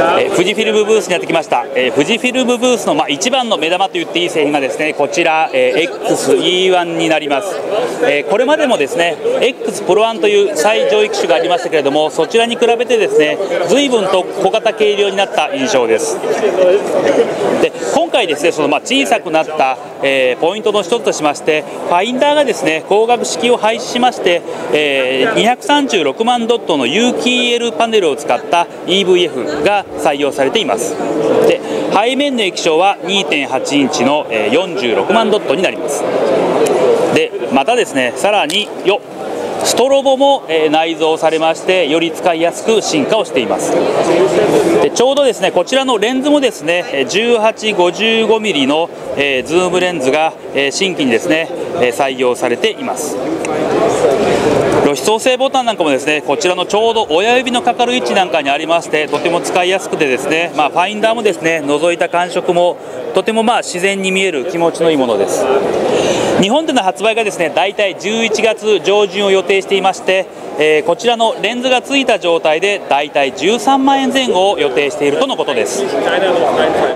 富士フィルムブースにやってきました。富士フィルムブースの一番の目玉と言っていい製品がですね、こちら、XE1 になります。これまでもですね X プロ1という最上位機種がありましたけれども、そちらに比べてですね随分と小型軽量になった印象です。で今回ですねその小さくなった、ポイントの一つとしまして、ファインダーがですね光学式を廃止しまして、236万ドットの有機 EL パネルを使った EVF が採用されています。で背面の液晶は 2.8 インチの46万ドットになります。でまたですねさらにストロボも内蔵されまして、より使いやすく進化をしています。でちょうどですねこちらのレンズもですね 18-55mm のズームレンズが新規にですね採用されています。露出補正ボタンなんかもですねこちらのちょうど親指のかかる位置なんかにありまして、とても使いやすくてですね、ファインダーもですね覗いた感触もとても自然に見える気持ちのいいものです。日本での発売がですねだいたい11月上旬を予定していまして、こちらのレンズがついた状態でだいたい13万円前後を予定しているとのことです。